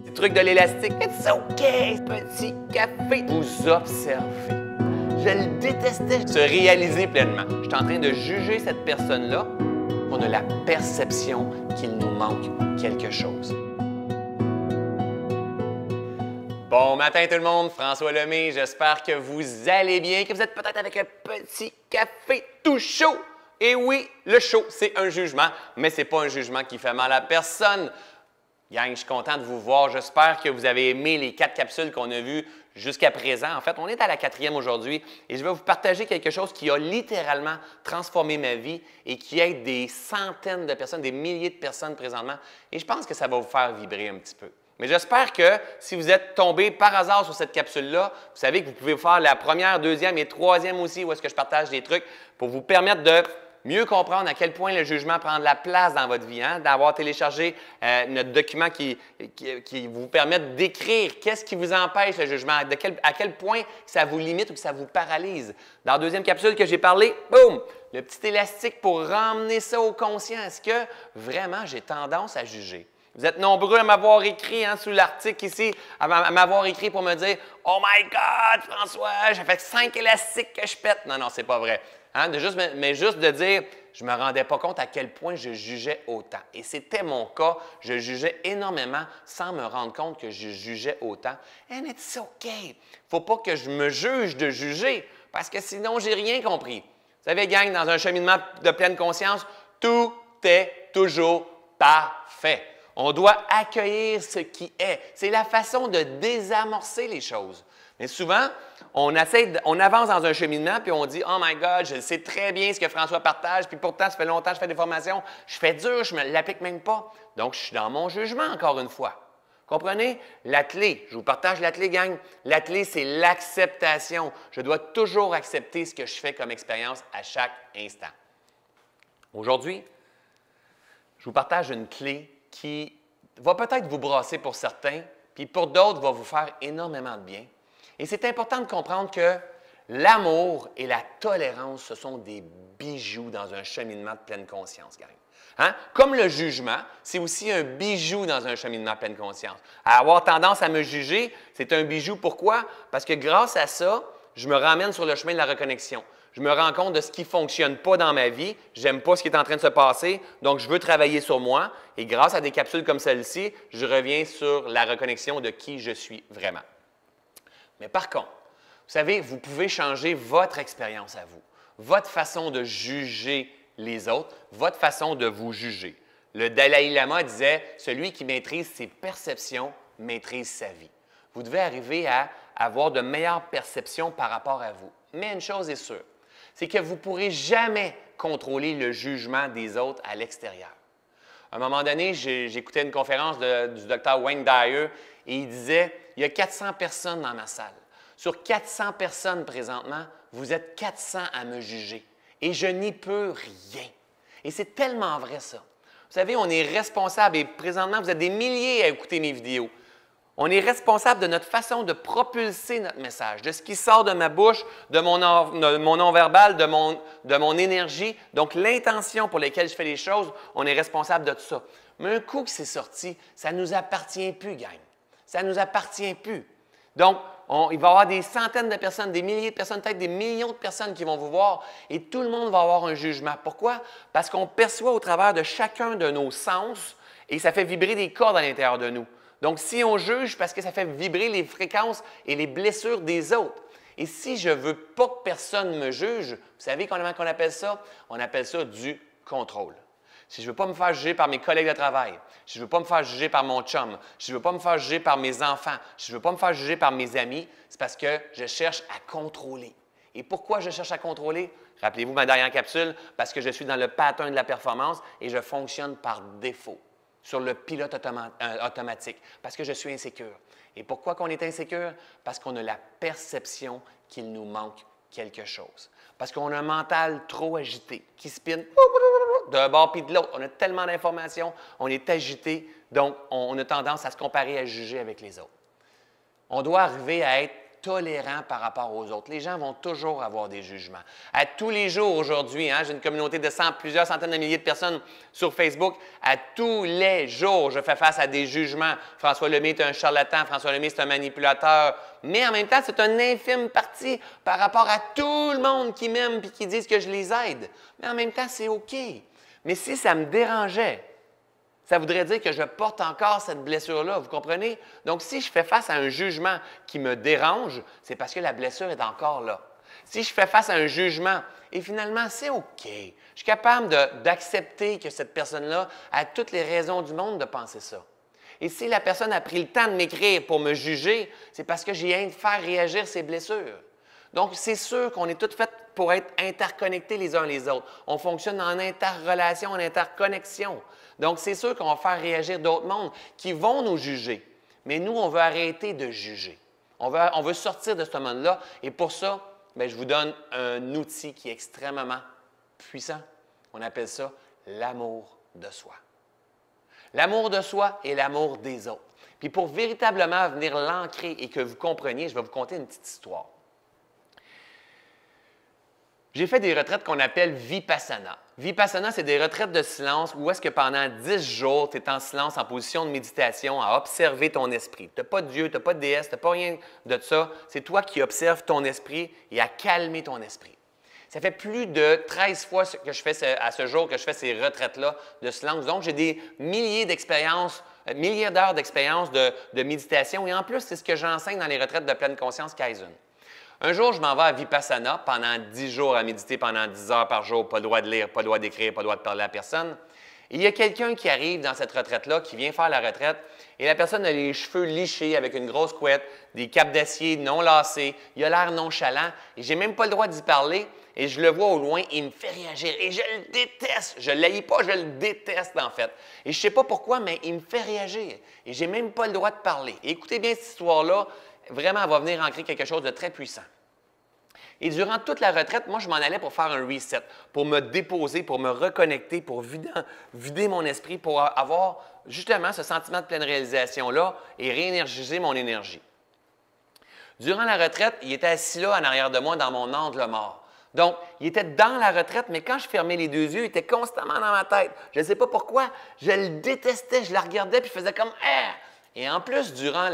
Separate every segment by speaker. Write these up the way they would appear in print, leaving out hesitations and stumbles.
Speaker 1: Le truc de l'élastique. It's okay, petit café. Vous observez. Je le détestais. Se réaliser pleinement. Je suis en train de juger cette personne-là. On a la perception qu'il nous manque quelque chose. Bon matin tout le monde, François Lemay. J'espère que vous allez bien, que vous êtes peut-être avec un petit café tout chaud. Et oui, le chaud, c'est un jugement, mais ce n'est pas un jugement qui fait mal à personne. Gang, je suis content de vous voir. J'espère que vous avez aimé les 4 capsules qu'on a vues jusqu'à présent. En fait, on est à la 4e aujourd'hui et je vais vous partager quelque chose qui a littéralement transformé ma vie et qui aide des centaines de personnes, des milliers de personnes présentement. Et je pense que ça va vous faire vibrer un petit peu. Mais j'espère que si vous êtes tombé par hasard sur cette capsule-là, vous savez que vous pouvez faire la première, deuxième et troisième aussi, où est-ce que je partage des trucs pour vous permettre de mieux comprendre à quel point le jugement prend de la place dans votre vie, hein? D'avoir téléchargé notre document qui vous permet d'écrire qu'est-ce qui vous empêche le jugement, à quel point ça vous limite ou que ça vous paralyse. Dans la deuxième capsule que j'ai parlé, boum, le petit élastique pour ramener ça au conscient. Est-ce que vraiment j'ai tendance à juger? Vous êtes nombreux à m'avoir écrit sous l'article ici, à m'avoir écrit pour me dire « Oh my God, François, j'ai fait 5 élastiques que je pète! » Non, non, c'est pas vrai. Hein? Mais juste de dire « Je ne me rendais pas compte à quel point je jugeais autant. » Et c'était mon cas. Je jugeais énormément sans me rendre compte que je jugeais autant. And it's okay. Il ne faut pas que je me juge de juger parce que sinon, je n'ai rien compris. Vous savez, gang, dans un cheminement de pleine conscience, tout est toujours parfait. On doit accueillir ce qui est. C'est la façon de désamorcer les choses. Mais souvent, on avance dans un cheminement puis on dit « Oh my God, je sais très bien ce que François partage, puis pourtant, ça fait longtemps que je fais des formations, je fais dur, je ne me l'applique même pas. » Donc, je suis dans mon jugement encore une fois. Comprenez? La clé, je vous partage la clé, gang. La clé, c'est l'acceptation. Je dois toujours accepter ce que je fais comme expérience à chaque instant. Aujourd'hui, je vous partage une clé qui va peut-être vous brasser pour certains, puis pour d'autres, va vous faire énormément de bien. Et c'est important de comprendre que l'amour et la tolérance, ce sont des bijoux dans un cheminement de pleine conscience, gang. Hein? Comme le jugement, c'est aussi un bijou dans un cheminement de pleine conscience. À avoir tendance à me juger, c'est un bijou. Pourquoi? Parce que grâce à ça, je me ramène sur le chemin de la reconnexion. Je me rends compte de ce qui ne fonctionne pas dans ma vie. Je n'aime pas ce qui est en train de se passer, donc je veux travailler sur moi. Et grâce à des capsules comme celle-ci, je reviens sur la reconnexion de qui je suis vraiment. Mais par contre, vous savez, vous pouvez changer votre expérience à vous, votre façon de juger les autres, votre façon de vous juger. Le Dalai Lama disait « Celui qui maîtrise ses perceptions maîtrise sa vie ». Vous devez arriver à avoir de meilleures perceptions par rapport à vous. Mais une chose est sûre, c'est que vous ne pourrez jamais contrôler le jugement des autres à l'extérieur. À un moment donné, j'écoutais une conférence du Dr. Wayne Dyer et il disait « Il y a 400 personnes dans ma salle. Sur 400 personnes présentement, vous êtes 400 à me juger et je n'y peux rien. » Et c'est tellement vrai ça. Vous savez, on est responsable et présentement, vous êtes des milliers à écouter mes vidéos. On est responsable de notre façon de propulser notre message, de ce qui sort de ma bouche, de mon non-verbal, de mon énergie. Donc, l'intention pour laquelle je fais les choses, on est responsable de tout ça. Mais un coup que c'est sorti, ça ne nous appartient plus, gang. Ça ne nous appartient plus. Donc, il va y avoir des centaines de personnes, des milliers de personnes, peut-être des millions de personnes qui vont vous voir et tout le monde va avoir un jugement. Pourquoi? Parce qu'on perçoit au travers de chacun de nos sens et ça fait vibrer des cordes à l'intérieur de nous. Donc, si on juge, parce que ça fait vibrer les fréquences et les blessures des autres. Et si je ne veux pas que personne me juge, vous savez comment on appelle ça? On appelle ça du contrôle. Si je ne veux pas me faire juger par mes collègues de travail, si je ne veux pas me faire juger par mon chum, si je ne veux pas me faire juger par mes enfants, si je ne veux pas me faire juger par mes amis, c'est parce que je cherche à contrôler. Et pourquoi je cherche à contrôler? Rappelez-vous ma dernière capsule, parce que je suis dans le pattern de la performance et je fonctionne par défaut, sur le pilote automatique, parce que je suis insécure. Et pourquoi qu'on est insécure? Parce qu'on a la perception qu'il nous manque quelque chose. Parce qu'on a un mental trop agité, qui spinne d'un bord puis de l'autre. On a tellement d'informations, on est agité, donc on a tendance à se comparer, à juger avec les autres. On doit arriver à être tolérant par rapport aux autres. Les gens vont toujours avoir des jugements. À tous les jours aujourd'hui, hein, j'ai une communauté de plusieurs centaines de milliers de personnes sur Facebook. À tous les jours, je fais face à des jugements. François Lemay est un charlatan, François Lemay c'est un manipulateur. Mais en même temps, c'est une infime partie par rapport à tout le monde qui m'aime et qui disent que je les aide. Mais en même temps, c'est OK. Mais si ça me dérangeait, ça voudrait dire que je porte encore cette blessure-là, vous comprenez? Donc, si je fais face à un jugement qui me dérange, c'est parce que la blessure est encore là. Si je fais face à un jugement, et finalement, c'est OK. Je suis capable d'accepter que cette personne-là a toutes les raisons du monde de penser ça. Et si la personne a pris le temps de m'écrire pour me juger, c'est parce que j'ai envie de faire réagir ses blessures. Donc, c'est sûr qu'on est toutes faites pour être interconnectés les uns les autres. On fonctionne en interrelation, en interconnexion. Donc, c'est sûr qu'on va faire réagir d'autres mondes qui vont nous juger. Mais nous, on veut arrêter de juger. On veut sortir de ce monde-là. Et pour ça, bien, je vous donne un outil qui est extrêmement puissant. On appelle ça l'amour de soi. L'amour de soi et l'amour des autres. Puis pour véritablement venir l'ancrer et que vous compreniez, je vais vous conter une petite histoire. J'ai fait des retraites qu'on appelle Vipassana. Vipassana, c'est des retraites de silence où est-ce que pendant 10 jours, tu es en silence, en position de méditation, à observer ton esprit. Tu n'as pas de Dieu, tu n'as pas de déesse, tu n'as pas rien de ça. C'est toi qui observes ton esprit et à calmer ton esprit. Ça fait plus de 13 fois que je fais à ce jour que je fais ces retraites-là de silence. Donc, j'ai des milliers d'expériences, milliers d'heures d'expérience de méditation. Et en plus, c'est ce que j'enseigne dans les retraites de pleine conscience Kaizen. Un jour, je m'en vais à Vipassana pendant 10 jours à méditer pendant 10 heures par jour, pas le droit de lire, pas le droit d'écrire, pas le droit de parler à personne. Et il y a quelqu'un qui arrive dans cette retraite-là, qui vient faire la retraite, et la personne a les cheveux lichés avec une grosse couette, des capes d'acier non lacées, il a l'air nonchalant, et j'ai même pas le droit d'y parler, et je le vois au loin, et il me fait réagir, et je le déteste, je ne l'haïs pas, je le déteste en fait. Et je ne sais pas pourquoi, mais il me fait réagir, et j'ai même pas le droit de parler. Et écoutez bien cette histoire-là, vraiment, elle va venir ancrer quelque chose de très puissant. Et durant toute la retraite, moi, je m'en allais pour faire un reset, pour me déposer, pour me reconnecter, pour vider mon esprit, pour avoir justement ce sentiment de pleine réalisation-là et réénergiser mon énergie. Durant la retraite, il était assis là en arrière de moi dans mon angle mort. Donc, il était dans la retraite, mais quand je fermais les deux yeux, il était constamment dans ma tête. Je ne sais pas pourquoi, je le détestais, je la regardais puis je faisais comme « Ah! » Et en plus, durant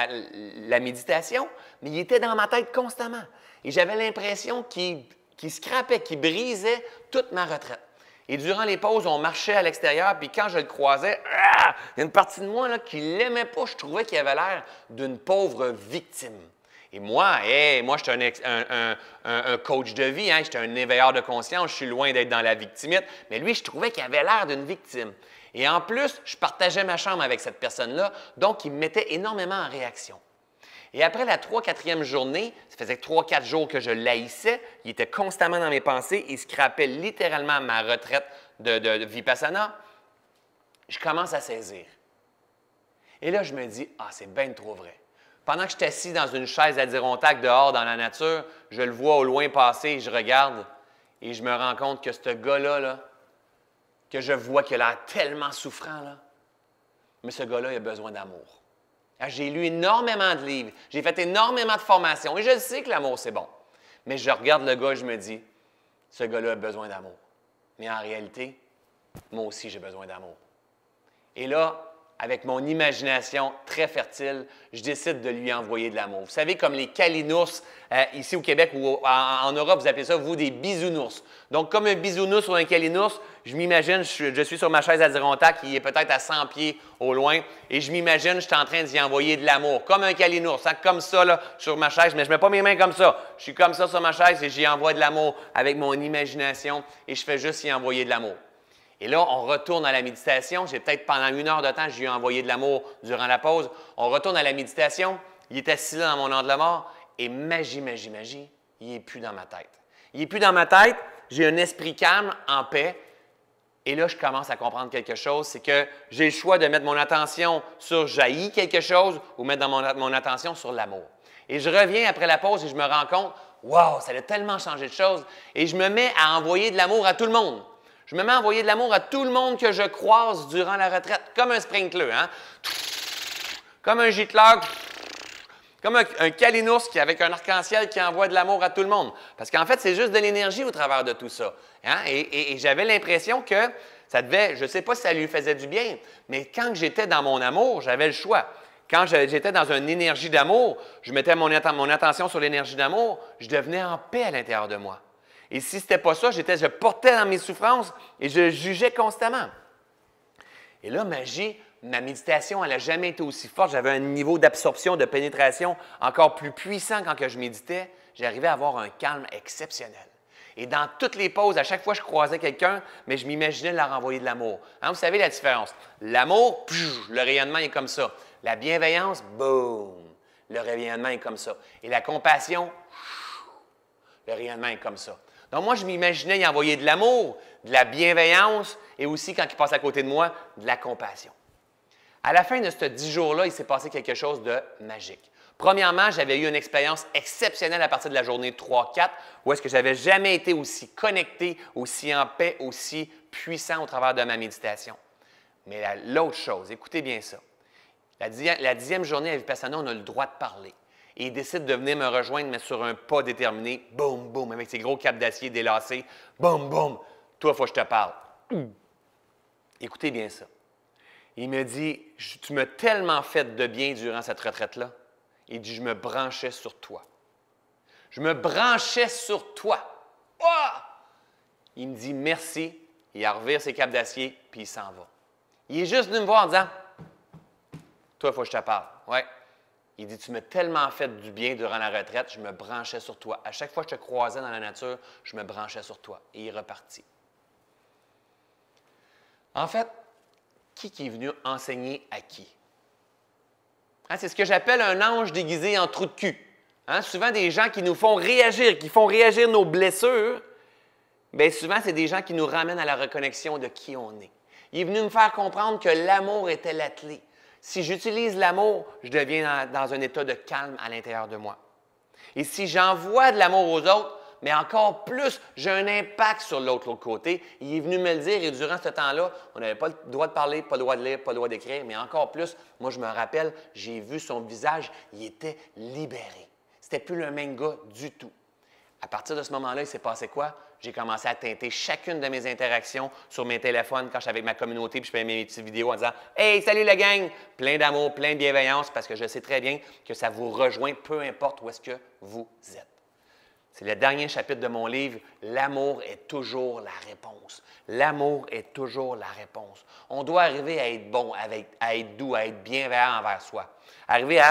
Speaker 1: la méditation, mais il était dans ma tête constamment. Et j'avais l'impression qu'il scrapait, qu'il brisait toute ma retraite. Et durant les pauses, on marchait à l'extérieur, puis quand je le croisais, il y a une partie de moi là, qui ne l'aimait pas. Je trouvais qu'il avait l'air d'une pauvre victime. Et moi, moi, je suis un coach de vie, hein, j'étais un éveilleur de conscience, je suis loin d'être dans la victimite, mais lui, je trouvais qu'il avait l'air d'une victime. Et en plus, je partageais ma chambre avec cette personne-là, donc il me mettait énormément en réaction. Et après la 3-4e journée, ça faisait 3-4 jours que je l'haïssais, il était constamment dans mes pensées, il scrapait littéralement ma retraite de Vipassana, je commence à saisir. Et là, je me dis, ah, c'est bien trop vrai. Pendant que je suis assis dans une chaise adirondaque dehors dans la nature, je le vois au loin passer, je regarde et je me rends compte que ce gars-là, là, que je vois qu'il a l'air tellement souffrant, là, mais ce gars-là, il a besoin d'amour. J'ai lu énormément de livres, j'ai fait énormément de formations et je sais que l'amour, c'est bon. Mais je regarde le gars et je me dis, ce gars-là a besoin d'amour. Mais en réalité, moi aussi, j'ai besoin d'amour. Et là, avec mon imagination très fertile, je décide de lui envoyer de l'amour. Vous savez, comme les calinours ici au Québec ou en Europe, vous appelez ça, vous, des bisounours. Donc, comme un bisounours ou un calinours, je m'imagine, je suis sur ma chaise adirondaque qui est peut-être à 100 pieds au loin, et je m'imagine, je suis en train d'y envoyer de l'amour, comme un calinours, hein, comme ça, là, sur ma chaise, mais je ne mets pas mes mains comme ça. Je suis comme ça sur ma chaise et j'y envoie de l'amour avec mon imagination et je fais juste y envoyer de l'amour. Et là, on retourne à la méditation. J'ai peut-être pendant 1 heure de temps, je lui ai envoyé de l'amour durant la pause. On retourne à la méditation. Il est assis là dans mon angle mort. Et magie, il n'est plus dans ma tête. Il n'est plus dans ma tête. J'ai un esprit calme, en paix. Et là, je commence à comprendre quelque chose. C'est que j'ai le choix de mettre mon attention sur jaillir quelque chose ou mettre mon attention sur l'amour. Et je reviens après la pause et je me rends compte, wow, ça a tellement changé de choses. Et je me mets à envoyer de l'amour à tout le monde. Je me mets à envoyer de l'amour à tout le monde que je croise durant la retraite, comme un sprinkler, hein? Comme un gicleur. Comme un calinours avec un arc-en-ciel qui envoie de l'amour à tout le monde. Parce qu'en fait, c'est juste de l'énergie au travers de tout ça. Hein? Et j'avais l'impression que ça devait, je ne sais pas si ça lui faisait du bien, mais quand j'étais dans mon amour, j'avais le choix. Quand j'étais dans une énergie d'amour, je mettais mon attention sur l'énergie d'amour, je devenais en paix à l'intérieur de moi. Et si ce n'était pas ça, je portais dans mes souffrances et je jugeais constamment. Et là, ma méditation, elle n'a jamais été aussi forte. J'avais un niveau d'absorption, de pénétration encore plus puissant quand je méditais. J'arrivais à avoir un calme exceptionnel. Et dans toutes les pauses, à chaque fois que je croisais quelqu'un, mais je m'imaginais leur envoyer de l'amour. Hein, vous savez la différence. L'amour, le rayonnement est comme ça. La bienveillance, boum, le rayonnement est comme ça. Et la compassion, le rayonnement est comme ça. Donc moi, je m'imaginais y envoyer de l'amour, de la bienveillance et aussi, quand il passe à côté de moi, de la compassion. À la fin de ce 10 jours-là, il s'est passé quelque chose de magique. Premièrement, j'avais eu une expérience exceptionnelle à partir de la journée 3-4, où est-ce que je n'avais jamais été aussi connecté, aussi en paix, aussi puissant au travers de ma méditation. Mais l'autre chose, écoutez bien ça. La 10e journée à Vipassana, on a le droit de parler. Et il décide de venir me rejoindre, mais sur un pas déterminé, boum, boum, avec ses gros capes d'acier délacés, boum, boum, toi, il faut que je te parle. Écoutez bien ça. Il me dit, tu m'as tellement fait de bien durant cette retraite-là. Il dit, je me branchais sur toi. Je me branchais sur toi. Oh! Il me dit, merci. Il revire ses capes d'acier, puis il s'en va. Il est juste venu me voir en disant, toi, il faut que je te parle. Ouais. Il dit, tu m'as tellement fait du bien durant la retraite, je me branchais sur toi. À chaque fois que je te croisais dans la nature, je me branchais sur toi. Et il est reparti. En fait, qui est venu enseigner à qui? Hein, c'est ce que j'appelle un ange déguisé en trou de cul. Hein, souvent, des gens qui nous font réagir, qui font réagir nos blessures, bien souvent, c'est des gens qui nous ramènent à la reconnexion de qui on est. Il est venu me faire comprendre que l'amour était la clé. Si j'utilise l'amour, je deviens dans un état de calme à l'intérieur de moi. Et si j'envoie de l'amour aux autres, mais encore plus, j'ai un impact sur l'autre côté. Il est venu me le dire et durant ce temps-là, on n'avait pas le droit de parler, pas le droit de lire, pas le droit d'écrire, mais encore plus, moi je me rappelle, j'ai vu son visage, il était libéré. C'était plus le même gars du tout. À partir de ce moment-là, il s'est passé quoi? J'ai commencé à teinter chacune de mes interactions sur mes téléphones quand je suis avec ma communauté puis je fais mes petites vidéos en disant « Hey, salut la gang! » Plein d'amour, plein de bienveillance parce que je sais très bien que ça vous rejoint peu importe où est-ce que vous êtes. C'est le dernier chapitre de mon livre, « L'amour est toujours la réponse ». L'amour est toujours la réponse. On doit arriver à être bon, à être doux, à être bienveillant envers soi. Arriver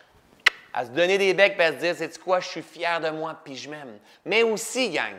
Speaker 1: à se donner des becs et à se dire, sais-tu quoi, je suis fier de moi puis je m'aime. Mais aussi, gang,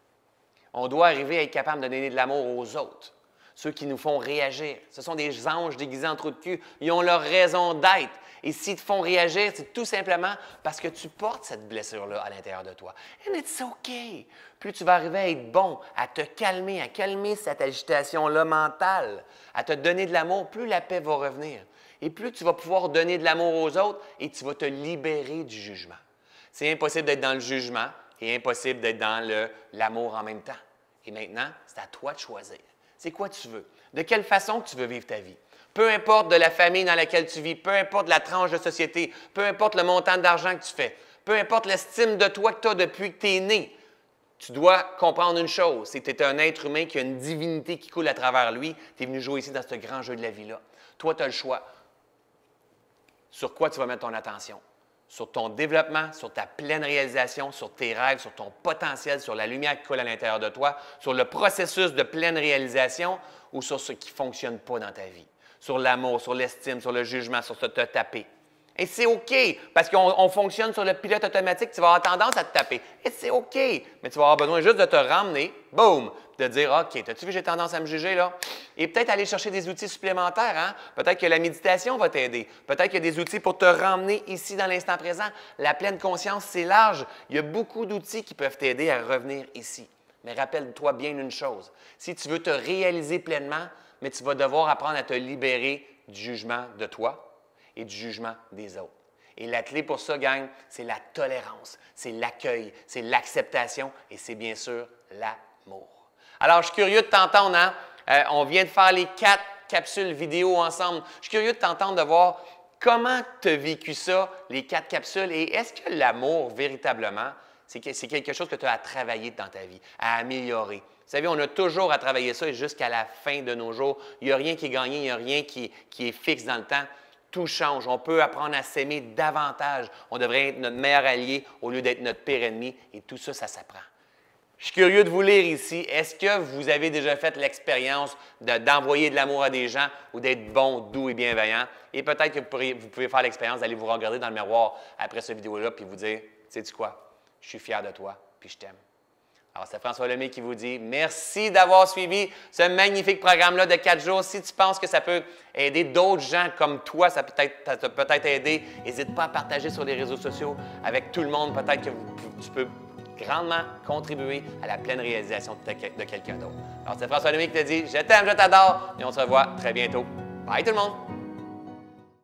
Speaker 1: on doit arriver à être capable de donner de l'amour aux autres, ceux qui nous font réagir. Ce sont des anges déguisés en trous de cul. Ils ont leur raison d'être. Et s'ils te font réagir, c'est tout simplement parce que tu portes cette blessure-là à l'intérieur de toi. And it's OK. Plus tu vas arriver à être bon, à te calmer, à calmer cette agitation-là mentale, à te donner de l'amour, plus la paix va revenir. Et plus tu vas pouvoir donner de l'amour aux autres et tu vas te libérer du jugement. C'est impossible d'être dans le jugement et impossible d'être dans l'amour en même temps. Et maintenant, c'est à toi de choisir. C'est quoi tu veux? De quelle façon tu veux vivre ta vie? Peu importe de la famille dans laquelle tu vis, peu importe la tranche de société, peu importe le montant d'argent que tu fais, peu importe l'estime de toi que tu as depuis que tu es né, tu dois comprendre une chose, c'est que tu es un être humain qui a une divinité qui coule à travers lui. Tu es venu jouer ici dans ce grand jeu de la vie-là. Toi, tu as le choix. Sur quoi tu vas mettre ton attention? Sur ton développement, sur ta pleine réalisation, sur tes rêves, sur ton potentiel, sur la lumière qui coule à l'intérieur de toi, sur le processus de pleine réalisation ou sur ce qui ne fonctionne pas dans ta vie? Sur l'amour, sur l'estime, sur le jugement, sur ce te taper. Et c'est OK, parce qu'on fonctionne sur le pilote automatique, tu vas avoir tendance à te taper. Et c'est OK, mais tu vas avoir besoin juste de te ramener, boum, de dire OK, t'as-tu vu, j'ai tendance à me juger là? Et peut-être aller chercher des outils supplémentaires. Hein? Peut-être que la méditation va t'aider. Peut-être qu'il y a des outils pour te ramener ici dans l'instant présent. La pleine conscience, c'est large. Il y a beaucoup d'outils qui peuvent t'aider à revenir ici. Mais rappelle-toi bien une chose, si tu veux te réaliser pleinement, mais tu vas devoir apprendre à te libérer du jugement de toi et du jugement des autres. Et la clé pour ça, gang, c'est la tolérance, c'est l'accueil, c'est l'acceptation et c'est bien sûr l'amour. Alors, je suis curieux de t'entendre, hein? On vient de faire les 4 capsules vidéo ensemble. Je suis curieux de t'entendre, de voir Comment tu as vécu ça, les 4 capsules? Et est-ce que l'amour, véritablement, c'est quelque chose que tu as à travailler dans ta vie, à améliorer? Vous savez, on a toujours à travailler ça jusqu'à la fin de nos jours. Il n'y a rien qui est gagné, il n'y a rien qui est fixe dans le temps. Tout change. On peut apprendre à s'aimer davantage. On devrait être notre meilleur allié au lieu d'être notre pire ennemi. Et tout ça, ça s'apprend. Je suis curieux de vous lire ici. Est-ce que vous avez déjà fait l'expérience d'envoyer de l'amour à des gens ou d'être bon, doux et bienveillant? Et peut-être que vous pouvez faire l'expérience d'aller vous regarder dans le miroir après cette vidéo-là et vous dire, sais-tu quoi? Je suis fier de toi puis je t'aime. Alors, c'est François Lemay qui vous dit merci d'avoir suivi ce magnifique programme-là de 4 jours. Si tu penses que ça peut aider d'autres gens comme toi, ça t'a peut-être aidé, n'hésite pas à partager sur les réseaux sociaux avec tout le monde. Peut-être que tu peux grandement contribuer à la pleine réalisation de quelqu'un d'autre. Alors, c'est François Lemay qui te dit je t'aime, je t'adore et on se revoit très bientôt. Bye tout le monde!